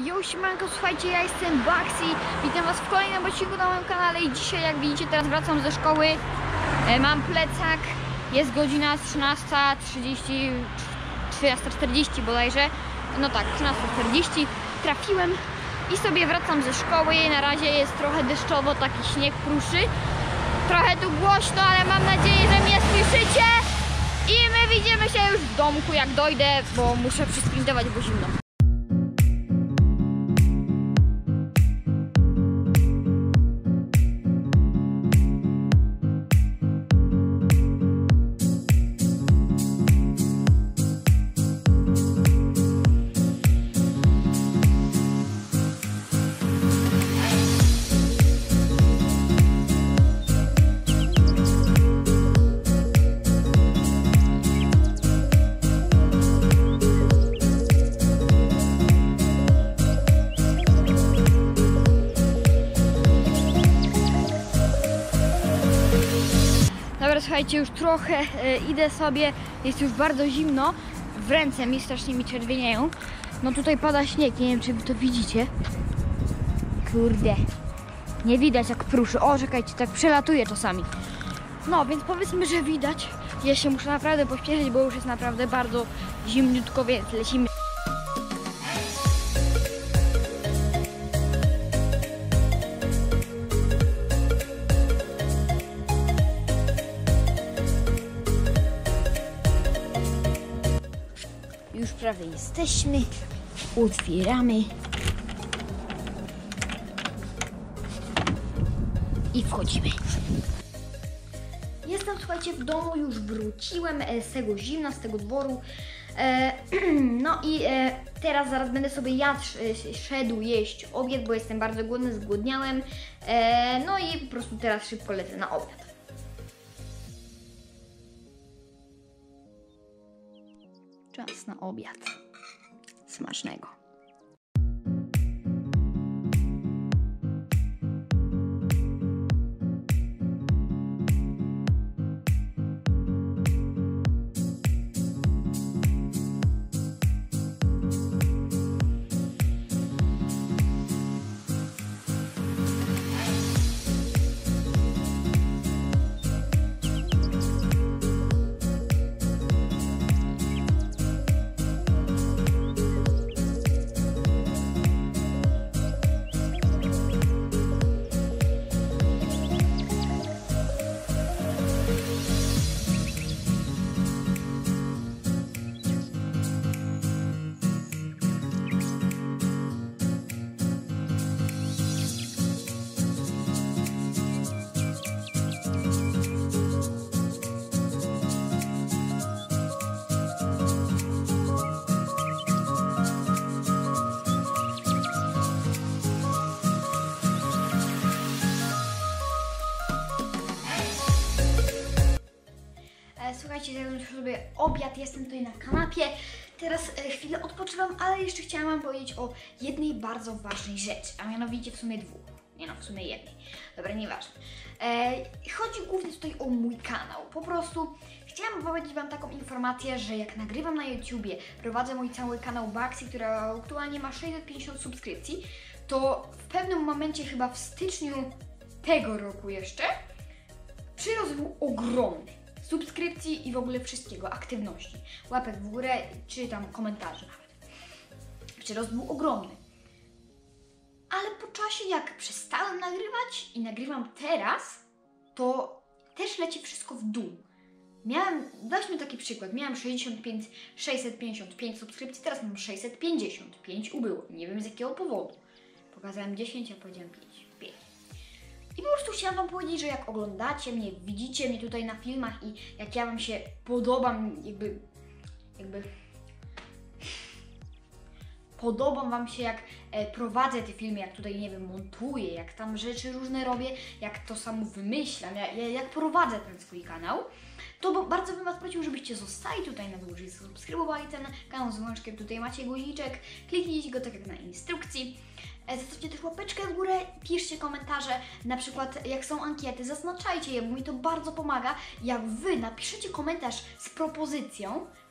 Yo, siemanko, słuchajcie, ja jestem Baxi. Witam was w kolejnym odcinku na moim kanale i dzisiaj, jak widzicie, teraz wracam ze szkoły. Mam plecak, jest godzina 13:30, 13:40 bodajże. No tak, 13:40. Trafiłem i sobie wracam ze szkoły. Na razie jest trochę deszczowo, taki śnieg pruszy. Trochę tu głośno, ale mam nadzieję, że mnie słyszycie. I my widzimy się już w domku, jak dojdę, bo muszę przysprintować, bo zimno. Dobra, słuchajcie, już trochę idę sobie, jest już bardzo zimno, w ręce mi strasznie mi czerwienieją. No tutaj pada śnieg, nie wiem, czy wy to widzicie. Kurde, nie widać jak pruszy. O, czekajcie, tak przelatuje czasami. No, więc powiedzmy, że widać. Ja się muszę naprawdę pośpieszyć, bo już jest naprawdę bardzo zimniutko, więc lecimy. Już prawie jesteśmy, otwieramy i wchodzimy. Jestem, słuchajcie, w domu, już wróciłem z tego zimna, z tego dworu. No i teraz zaraz będę sobie szedł jeść obiad, bo jestem bardzo głodny, zgłodniałem. No i po prostu teraz szybko lecę na obiad. Czas na obiad. Smacznego. Słuchajcie, zjadłem już sobie obiad, jestem tutaj na kanapie. Teraz chwilę odpoczywam, ale jeszcze chciałam wam powiedzieć o jednej bardzo ważnej rzeczy, a mianowicie w sumie dwóch. Nie no, w sumie jednej. Dobra, nieważne. Chodzi głównie tutaj o mój kanał. Po prostu chciałam powiedzieć wam taką informację, że jak nagrywam na YouTubie, prowadzę mój cały kanał Baxi, który aktualnie ma 650 subskrypcji, to w pewnym momencie, chyba w styczniu tego roku jeszcze, przyrost był ogromny. Subskrypcji i w ogóle wszystkiego, aktywności, łapek w górę, czy tam komentarzy nawet. Przyrost był ogromny. Ale po czasie, jak przestałem nagrywać i nagrywam teraz, to też leci wszystko w dół. Weźmy taki przykład, miałam 655 subskrypcji, teraz mam 655, ubyło. Nie wiem z jakiego powodu. Pokazałem 10, a powiedziałem 5. I po prostu chciałam wam powiedzieć, że jak oglądacie mnie, widzicie mnie tutaj na filmach i jak ja wam się podobam, podoba wam się, jak prowadzę te filmy, jak tutaj, nie wiem, montuję, jak tam rzeczy różne robię, jak to samo wymyślam, jak prowadzę ten swój kanał, to bardzo bym was prosił, żebyście zostali tutaj na dłużej, subskrybowali ten kanał z dzwoneczkiem, tutaj macie guziczek, kliknijcie go tak jak na instrukcji. Zostawcie też łapeczkę w górę, piszcie komentarze, na przykład jak są ankiety, zaznaczajcie je, bo mi to bardzo pomaga. Jak wy napiszecie komentarz z propozycją,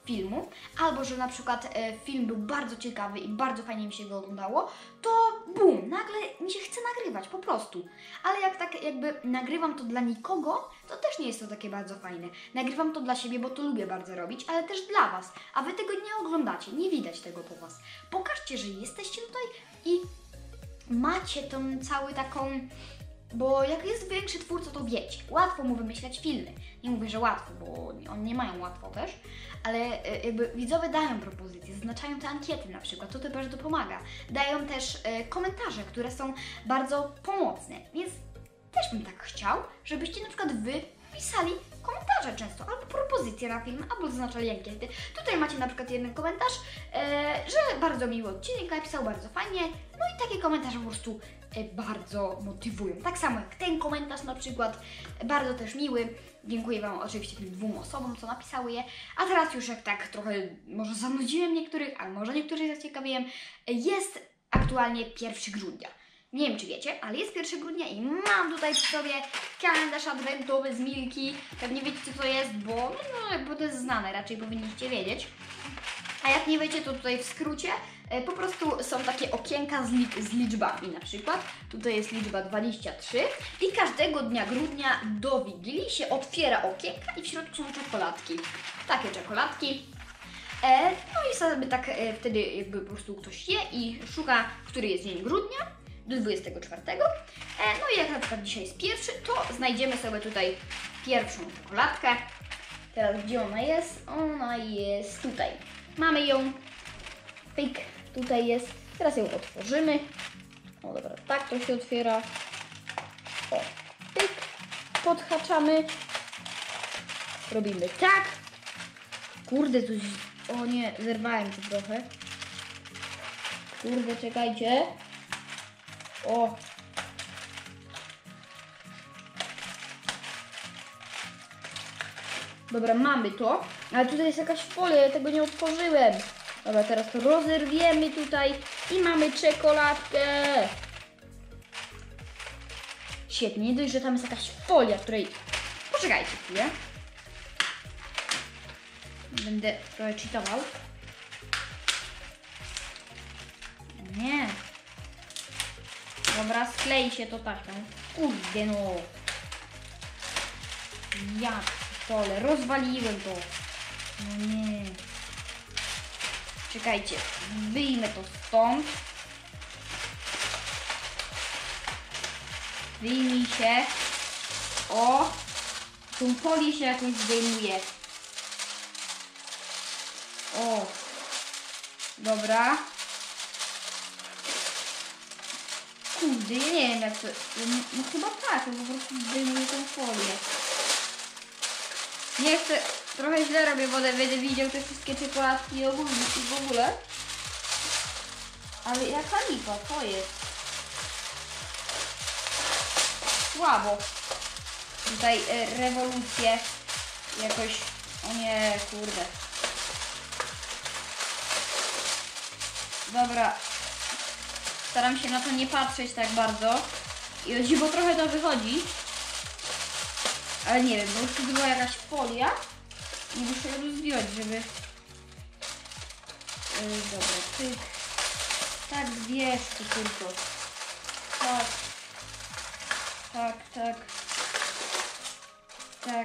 filmu, albo że na przykład film był bardzo ciekawy i bardzo fajnie mi się go oglądało, to bum, nagle mi się chce nagrywać, po prostu. Ale jak tak jakby nagrywam to dla nikogo, to też nie jest to takie bardzo fajne. Nagrywam to dla siebie, bo to lubię bardzo robić, ale też dla Was, a Wy tego nie oglądacie, nie widać tego po Was. Pokażcie, że jesteście tutaj i macie tą całą taką... Bo jak jest większy twórca, to wiecie, łatwo mu wymyślać filmy. Nie mówię, że łatwo, bo oni nie mają łatwo też, ale jakby widzowie dają propozycje, zaznaczają te ankiety na przykład, to też bardzo pomaga. Dają też komentarze, które są bardzo pomocne, więc też bym tak chciał, żebyście na przykład Wy pisali komentarze często, albo propozycje na film, albo zaznaczali ankiety. Tutaj macie na przykład jeden komentarz, że bardzo miły odcinek napisał, bardzo fajnie, no i takie komentarze po prostu bardzo motywują. Tak samo jak ten komentarz na przykład, bardzo też miły. Dziękuję Wam oczywiście tym 2 osobom, co napisały je. A teraz już jak tak trochę może zanudziłem niektórych, a może niektórych zaciekawiłem, jest aktualnie 1 grudnia. Nie wiem, czy wiecie, ale jest 1 grudnia i mam tutaj przy sobie kalendarz adwentowy z Milki. Pewnie wiecie, co to jest, bo to jest znane, raczej powinniście wiedzieć. A jak nie wiecie, to tutaj w skrócie po prostu są takie okienka z liczbami na przykład. Tutaj jest liczba 23 i każdego dnia grudnia do Wigilii się otwiera okienka i w środku są czekoladki. Takie czekoladki. No i sobie tak wtedy jakby po prostu ktoś je i szuka, który jest dzień grudnia do 24. No i jak na przykład dzisiaj jest 1, to znajdziemy sobie tutaj pierwszą czekoladkę. Teraz gdzie ona jest? Ona jest tutaj. Mamy ją. Pyk, tutaj jest. Teraz ją otworzymy. O dobra, tak to się otwiera. O, pyk. Podhaczamy. Robimy tak. Kurde, coś... O nie, zerwałem to trochę. Kurde, czekajcie. O. Dobra, mamy to. Ale tutaj jest jakaś folia, ja tego nie otworzyłem. Dobra, teraz to rozerwiemy tutaj i mamy czekoladkę. Świetnie, nie dość, że tam jest jakaś folia, której... Poczekajcie chwilę. Będę trochę cheatował. Nie. Dobra, sklei się to taśmą. Kurde no. Ja pole, rozwaliłem to. No nie. Czekajcie, wyjmę to stąd. Wyjmij się. O! Tą folię się jakoś zdejmuje. O! Dobra. Kurde, ja nie wiem jak to... No chyba tak, bo po prostu zdejmuję tą folię. Nie chcę... Trochę źle robię, bo będę widział te wszystkie czekoladki i w ogóle. Ale jaka lipa, to jest. Słabo. Tutaj rewolucję jakoś... O nie, kurde. Dobra. Staram się na to nie patrzeć tak bardzo. I o dziwo trochę to wychodzi. Ale nie wiem, bo już tu była jakaś folia. I muszę ją zdjąć, żeby... dobra, pyk. Tak, zbierz to tylko. Tak. Tak, tak. Tak.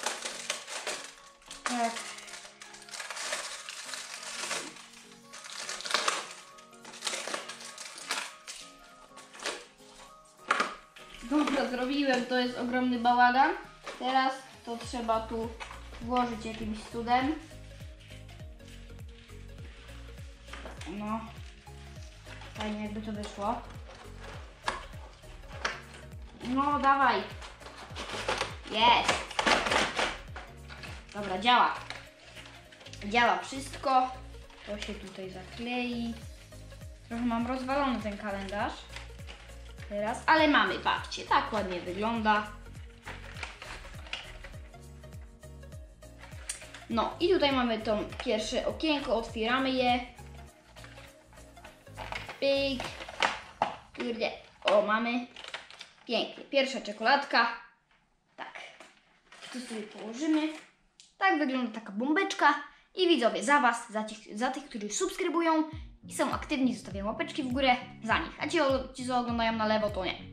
Tak. Dobra, zrobiłem, to jest ogromny bałagan. Teraz to trzeba tu włożyć jakimś cudem. No. Fajnie jakby to wyszło. No, dawaj. Jest. Dobra, działa. Działa wszystko. To się tutaj zaklei. Trochę mam rozwalony ten kalendarz. Teraz, ale mamy, patrzcie, tak ładnie wygląda. No i tutaj mamy to pierwsze okienko, otwieramy je. Pyk. Kurde, o mamy. Pięknie, pierwsza czekoladka. Tak, tu sobie położymy. Tak wygląda taka bombeczka. I widzowie, za Was, za tych, którzy subskrybują i są aktywni, zostawiają łapeczki w górę, za nich. A ci co oglądają na lewo, to nie.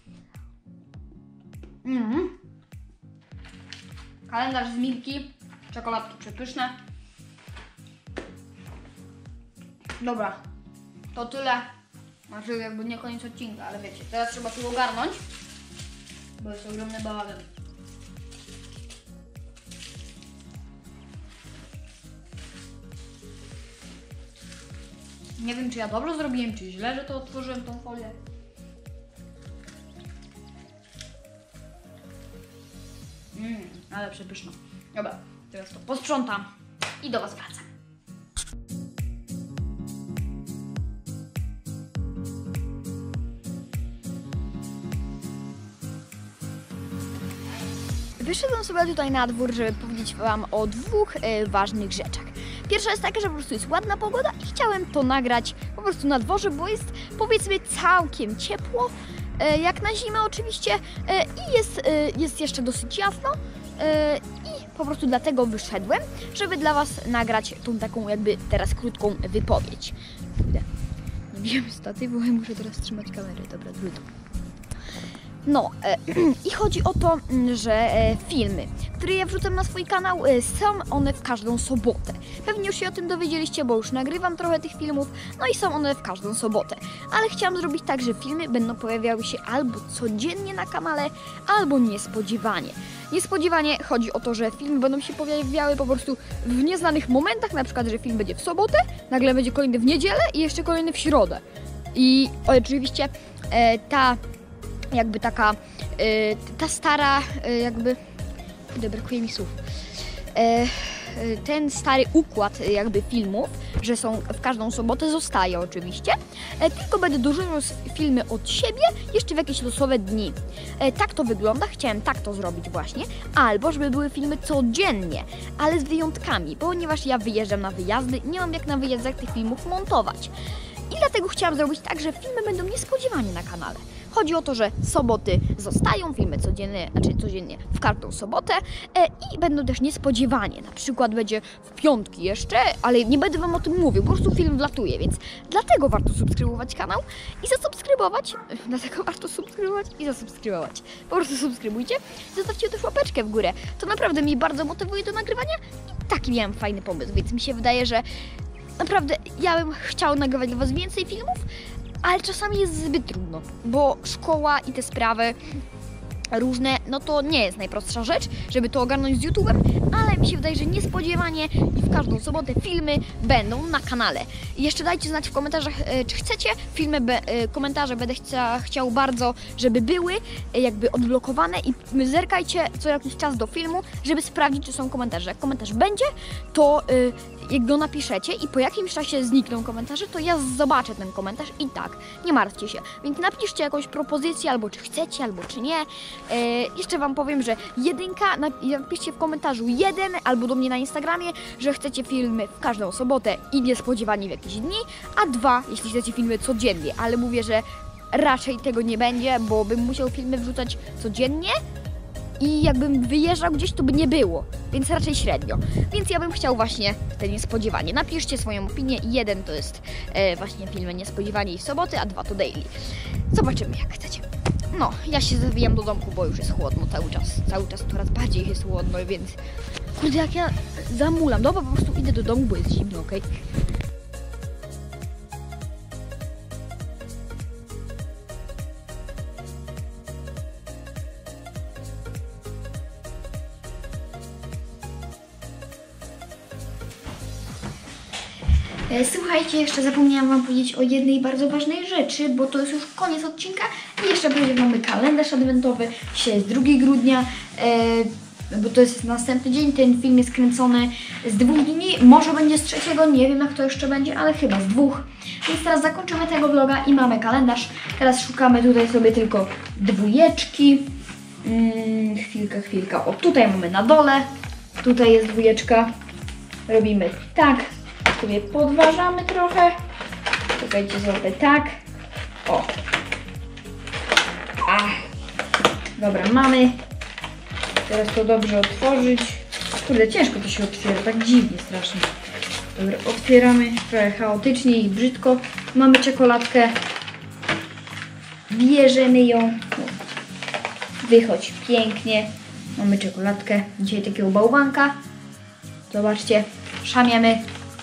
Kalendarz z Milki, czekoladki przepyszne. Dobra, to tyle. Znaczy jakby nie koniec odcinka, ale wiecie, teraz trzeba tu ogarnąć, bo jest ogromny bałagan. Nie wiem, czy ja dobrze zrobiłem, czy źle, że to otworzyłem tą folię. Ale przepyszno. Dobra, teraz to posprzątam i do Was wracam. Wyszedłem sobie tutaj na dwór, żeby powiedzieć Wam o dwóch ważnych rzeczach. Pierwsza jest taka, że po prostu jest ładna pogoda i chciałem to nagrać po prostu na dworze, bo jest powiedzmy całkiem ciepło, jak na zimę oczywiście, i jest jeszcze dosyć jasno. I po prostu dlatego wyszedłem, żeby dla Was nagrać tą taką jakby teraz krótką wypowiedź. Nie wziąłem statywu, ale muszę teraz trzymać kamerę, dobra, trudno. No, i chodzi o to, że filmy, które ja wrzucam na swój kanał, są one w każdą sobotę. Pewnie już się o tym dowiedzieliście, bo już nagrywam trochę tych filmów, no i są one w każdą sobotę. Ale chciałam zrobić tak, że filmy będą pojawiały się albo codziennie na kanale, albo niespodziewanie. Niespodziewanie chodzi o to, że filmy będą się pojawiały po prostu w nieznanych momentach, na przykład, że film będzie w sobotę, nagle będzie kolejny w niedzielę i jeszcze kolejny w środę. I oczywiście ta stara, brakuje mi słów, ten stary układ jakby filmów, że są w każdą sobotę, zostaje oczywiście, tylko będę dorzucał filmy od siebie jeszcze w jakieś losowe dni. Tak to wygląda, chciałem tak to zrobić właśnie, albo żeby były filmy codziennie, ale z wyjątkami, ponieważ ja wyjeżdżam na wyjazdy, nie mam jak na wyjazdach tych filmów montować. I dlatego chciałam zrobić tak, że filmy będą niespodziewanie na kanale. Chodzi o to, że soboty zostają, filmy codziennie w każdą sobotę i będą też niespodziewanie. Na przykład będzie w piątki jeszcze, ale nie będę Wam o tym mówił, po prostu film wlatuje, więc dlatego warto subskrybować kanał i zasubskrybować. Po prostu subskrybujcie, zostawcie też łapeczkę w górę. To naprawdę mnie bardzo motywuje do nagrywania i taki miałem fajny pomysł, więc mi się wydaje, że naprawdę ja bym chciał nagrywać dla Was więcej filmów, ale czasami jest zbyt trudno, bo szkoła i te sprawy różne, no to nie jest najprostsza rzecz, żeby to ogarnąć z YouTube'em, ale mi się wydaje, że niespodziewanie i w każdą sobotę filmy będą na kanale. I jeszcze dajcie znać w komentarzach, czy chcecie komentarze będę chciał bardzo, żeby były jakby odblokowane i zerkajcie co jakiś czas do filmu, żeby sprawdzić, czy są komentarze. Jak komentarz będzie, to jak go napiszecie i po jakimś czasie znikną komentarze, to ja zobaczę ten komentarz i tak, nie martwcie się. Więc napiszcie jakąś propozycję, albo czy chcecie, albo czy nie. Jeszcze Wam powiem, że napiszcie w komentarzu 1 albo do mnie na Instagramie, że chcecie filmy w każdą sobotę i niespodziewanie w jakieś dni, a 2, jeśli chcecie filmy codziennie, ale mówię, że raczej tego nie będzie, bo bym musiał filmy wrzucać codziennie i jakbym wyjeżdżał gdzieś, to by nie było, więc raczej średnio. Więc ja bym chciał właśnie te niespodziewanie. Napiszcie swoją opinię. 1 to jest właśnie filmy niespodziewanie i w soboty, a 2 to daily. Zobaczymy, jak chcecie. No, ja się zawijam do domku, bo już jest chłodno cały czas coraz bardziej jest chłodno, więc kurde, jak ja zamulam. Dobra, po prostu idę do domu, bo jest zimno, okej? Słuchajcie, jeszcze zapomniałam Wam powiedzieć o jednej bardzo ważnej rzeczy, bo to jest już koniec odcinka i jeszcze mamy kalendarz adwentowy. Dzisiaj jest 2 grudnia, bo to jest następny dzień, ten film jest kręcony z 2 dni, może będzie z 3, nie wiem jak to jeszcze będzie, ale chyba z 2. Więc teraz zakończymy tego vloga i mamy kalendarz. Teraz szukamy tutaj sobie tylko 2. Chwilka, o tutaj mamy na dole, tutaj jest 2. Robimy tak. Sobie podważamy trochę. Czekajcie, zrobię tak. O. Dobra, mamy. Teraz to dobrze otworzyć. Kurde, ciężko to się otwiera, tak dziwnie strasznie. Dobra, otwieramy trochę chaotycznie i brzydko. Mamy czekoladkę. Bierzemy ją. Wychodź pięknie. Mamy czekoladkę. Dzisiaj takiego bałwanka. Zobaczcie, szamiemy.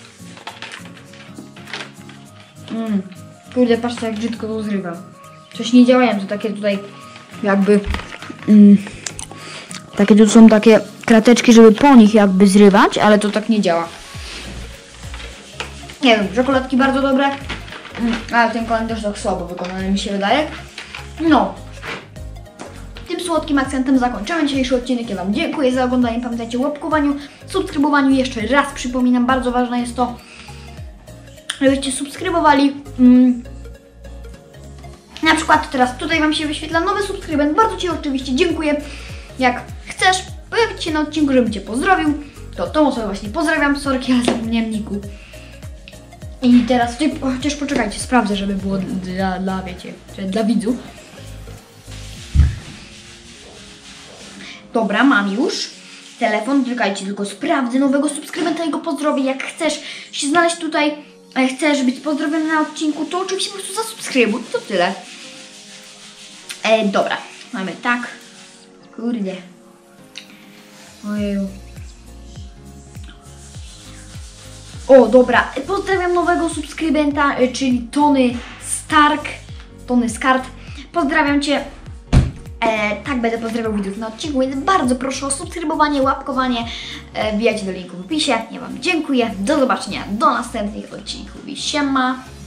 Kurde, patrzcie jak brzydko to zrywam. Coś nie działają, to takie tutaj jakby... takie tu są takie krateczki, żeby po nich jakby zrywać, ale to tak nie działa. Nie wiem, czekoladki bardzo dobre, ale ten kalendarz tak słabo wykonany mi się wydaje. No, tym słodkim akcentem zakończymy dzisiejszy odcinek. Ja Wam dziękuję za oglądanie. Pamiętajcie o łapkowaniu, subskrybowaniu. Jeszcze raz przypominam, bardzo ważne jest to, żebyście subskrybowali. Na przykład teraz tutaj Wam się wyświetla nowy subskrybent. Bardzo Ci oczywiście dziękuję. Jak chcesz pojawić się na odcinku, żebym Cię pozdrowił, to tą osobę właśnie pozdrawiam. Sorki, ale zapomniałem niku. I teraz, chociaż poczekajcie, sprawdzę, żeby było dla wiecie, dla widzów. Dobra, mam już telefon, czekajcie, tylko sprawdzę nowego subskrybenta i go pozdrowię. Jak chcesz się znaleźć tutaj, chcesz być pozdrowiony na odcinku, to oczywiście po prostu zasubskrybuj, to tyle. Dobra, mamy tak. Kurde. Ojeju. O, dobra, pozdrawiam nowego subskrybenta, czyli Tony Skart. Pozdrawiam Cię. Tak, będę pozdrawiał widzów na odcinku, więc bardzo proszę o subskrybowanie, łapkowanie. Wbijajcie do linku w opisie. Ja Wam dziękuję. Do zobaczenia do następnych odcinków i siema.